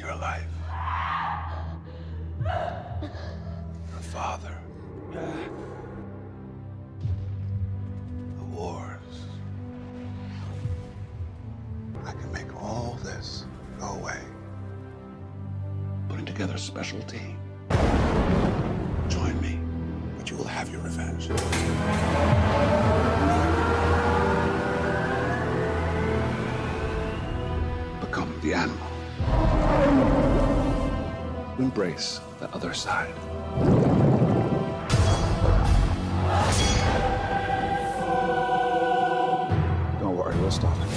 your life. Your father. The wars. I can make all this go away. Putting together a special team. Join me, but you will have your revenge. Become the animal. Embrace the other side. Don't worry, we'll stop it.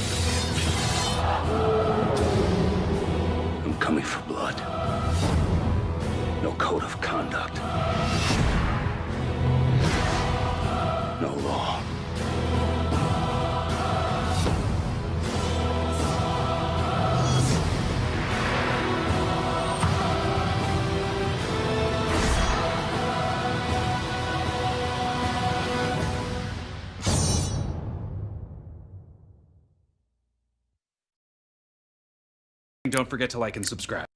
I'm coming for blood. No code of conduct. No law. Don't forget to like and subscribe.